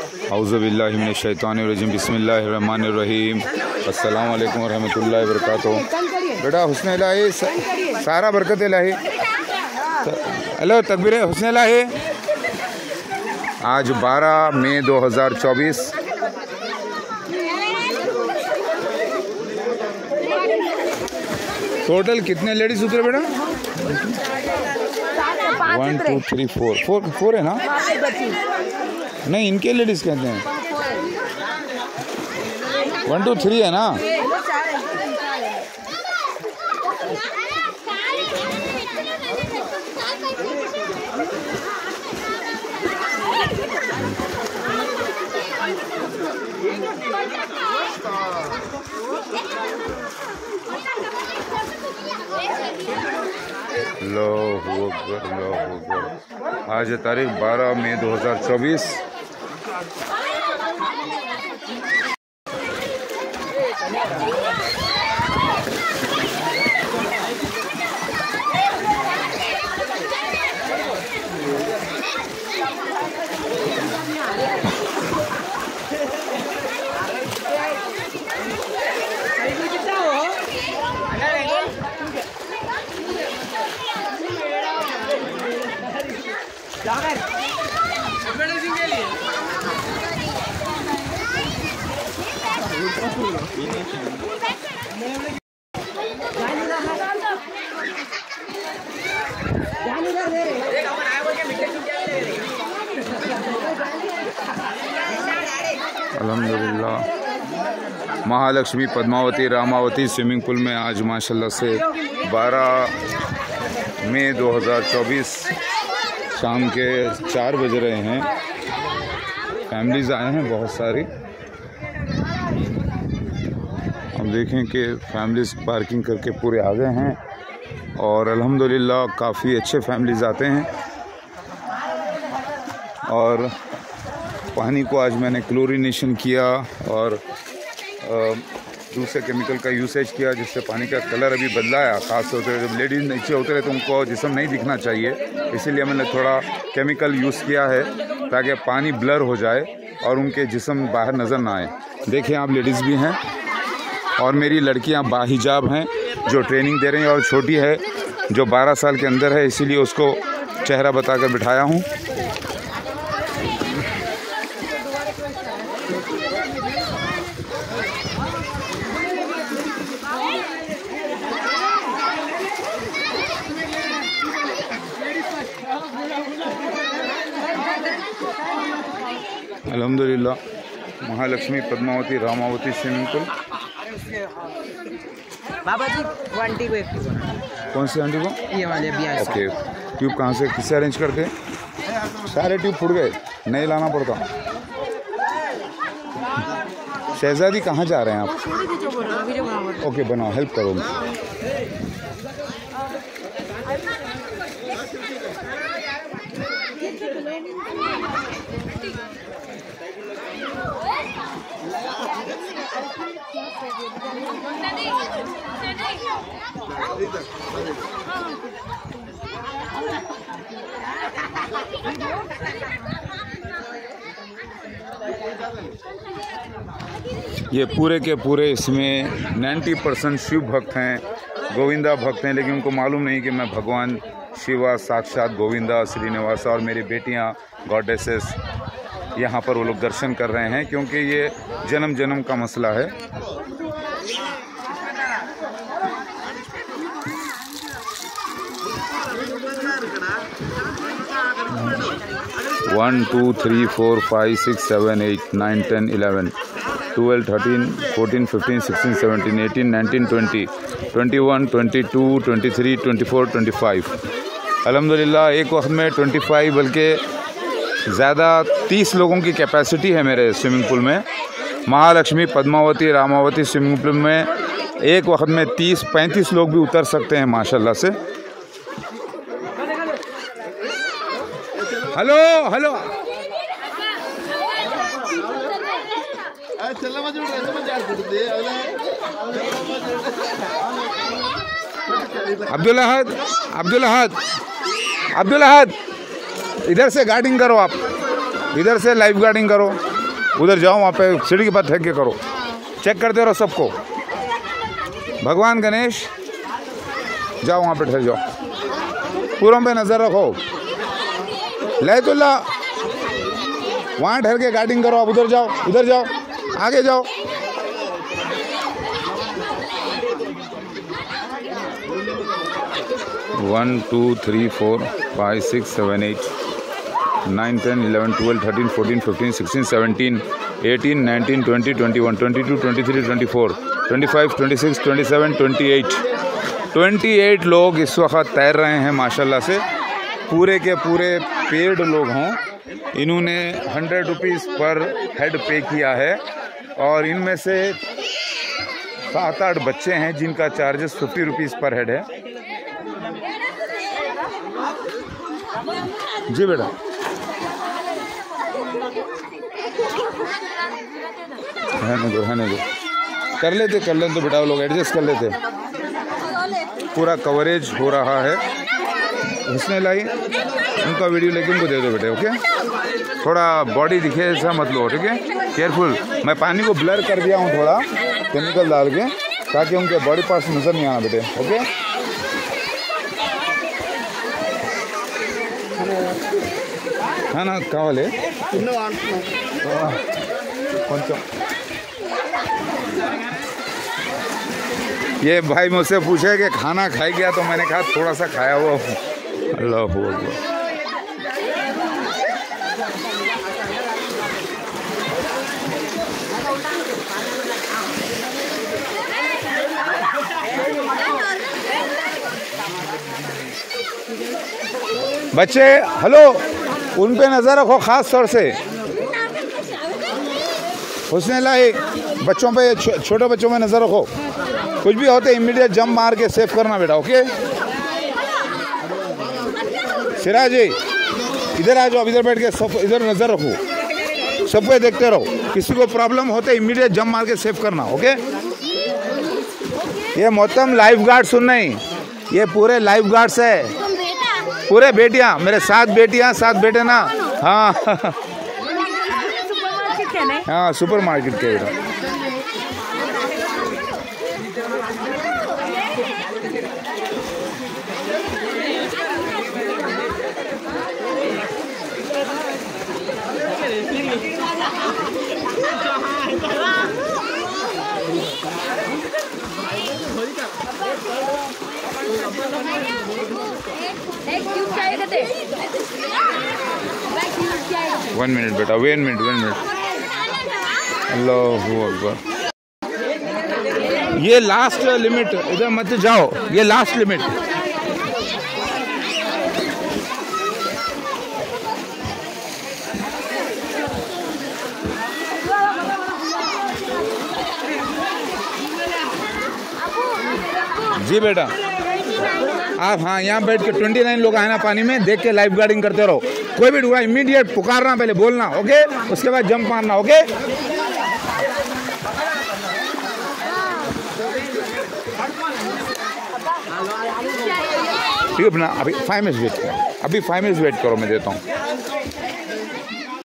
औज़ुबिल्लाहि मिनश्शैतानिर्रजीम बिस्मिल्लाहिर्रहमानिर्रहीम अस्सलामु अलैकुम वरहमतुल्लाहि वबरकातुहू। बेटा हुस्न इलाही सारा बरकत इलाही। हेलो तकबीर हुस्न इलाही। आज 12 मई 2024। टोटल कितने लेडीज उतरे बेटा? 1 2 3 4 है ना? नहीं, इनके लेडीज कहते हैं 1 2 3 है ना? अल्लाहु अकबर, अल्लाहु अकबर। आज है तारीख 12 मई 2024। अल्हम्दुलिल्लाह महालक्ष्मी पद्मावती रामावती स्विमिंग पूल में आज माशाल्लाह से 12 मई 2024 शाम के 4 बज रहे हैं। फैमिलीज़ आए हैं बहुत सारी। हम देखें कि फैमिलीज़ पार्किंग करके पूरे आ गए हैं और अल्हम्दुलिल्लाह काफ़ी अच्छे फैमिलीज़ आते हैं। और पानी को आज मैंने क्लोरीनेशन किया और दूसरे केमिकल का यूसेज किया, जिससे पानी का कलर अभी बदला है। ख़ास तौर पर जब लेडीज़ नीचे उतरे तो उनको जिस्म नहीं दिखना चाहिए, इसीलिए मैंने थोड़ा केमिकल यूज़ किया है ताकि पानी ब्लर हो जाए और उनके जिस्म बाहर नज़र ना आए। देखिए आप लेडीज़ भी हैं और मेरी लड़कियां बाहिजाब हैं जो ट्रेनिंग दे रही हैं, और छोटी है जो 12 साल के अंदर है, इसीलिए उसको चेहरा बताकर बिठाया हूँ। अल्हम्दुलिल्लाह महालक्ष्मी पद्मावती रामावती स्विमिंग पूल। बाबा जी आंटी को कौन सी आंटी को? ये वाले भी आए। ओके, ट्यूब कहाँ से किससे अरेंज करके? सारे ट्यूब फूट गए, नहीं लाना पड़ता। शहजादी कहाँ जा रहे हैं आप? ओके बनाओ, हेल्प करो। ये पूरे के पूरे इसमें 90% शिव भक्त हैं, गोविंदा भक्त हैं, लेकिन उनको मालूम नहीं कि मैं भगवान शिवा साक्षात गोविंदा श्रीनिवासा और मेरी बेटियां गॉडेसेस यहाँ पर वो लोग दर्शन कर रहे हैं, क्योंकि ये जन्म जन्म का मसला है। वन 2 3 4 5 6 7 8 9 10 11 12 13 14 15 16 17 18 19 20 21 22 23 24 25। अल्हम्दुलिल्लाह एक वक्त में 25 बल्कि ज़्यादा 30 लोगों की कैपेसिटी है मेरे स्विमिंग पूल में। महालक्ष्मी पद्मावती रामावती स्विमिंग पूल में एक वक्त में 30-35 लोग भी उतर सकते हैं माशाल्लाह से। हेलो हेलो अब्दुल अहद इधर से गार्डिंग करो, आप इधर से लाइफ गार्डिंग करो। उधर जाओ, वहाँ पे सीढ़ी के पास ठहर के करो, चेक करते रहो सबको। भगवान गणेश, जाओ वहाँ पे ठहर जाओ, पूरों पे नज़र रखो। लैतुल्ला, वहाँ ठहर के गार्डिंग करो। आप उधर जाओ, उधर जाओ, आगे जाओ। वन टू थ्री 4 5 6 7 8 9 10 11 12 13 14 15 16 17 18 19 20 21 22 23 24 25 26 27 28 लोग इस वक्त तैर रहे हैं माशाल्लाह से। पूरे के पूरे पेड लोग हों। इन्होंने 100 रुपीज़ पर हेड पे किया है और इनमें से 7-8 बच्चे हैं जिनका चार्जेस 50 रुपीज़ पर हेड है। जी बेटा, रहने दो, कर लेते बेटा, वो लोग एडजस्ट कर लेते। पूरा कवरेज हो रहा है। उसने लाई उनका वीडियो लेके उनको दे दो बेटे, ओके। थोड़ा बॉडी दिखे ऐसा मत लो, ठीक है, केयरफुल। मैं पानी को ब्लर कर दिया हूँ थोड़ा केमिकल डाल के, ताकि उनके बॉडी पार्ट्स नज़र नहीं आना बेटे, ओके। हाँ ना, कावले ये भाई मुझसे पूछे कि खाना खाई गया, तो मैंने कहा थोड़ा सा खाया हुआ। अल्लाह अकबर। बच्चे हेलो, उन पे नज़र रखो खास तौर से। उसने लाई बच्चों पे, छोटे बच्चों पे नज़र रखो। कुछ भी होते इमीडिएट जंप मार के सेव करना बेटा, ओके। सिराज जी इधर आ जाओ, इधर बैठ के सब इधर नज़र रखो, सबको देखते रहो। किसी को प्रॉब्लम होते इमीडिएट जंप मार के सेव करना, ओके। ये मोहतम लाइफ गार्ड सुन नहीं, ये पूरे लाइफ गार्ड्स है, पूरे बेटियां, मेरे 7 बेटियां 7 बेटे ना। हाँ हाँ, सुपर मार्केट के बेटा। वन मिनट बेटा, वन मिनट। अल्लाहू अकबर। ये लास्ट लिमिट, इधर मत जाओ, ये लास्ट लिमिट। जी बेटा, आप हाँ यहाँ बैठ के 29 लोग आए ना पानी में, देख के लाइफ गार्डिंग करते रहो। कोई भी डूबा इमीडिएट पुकारना, पहले बोलना, ओके, उसके बाद जंप मारना, ओके। ठीक है अपना, अभी 5 मिनट वेट करो, मैं देता हूँ।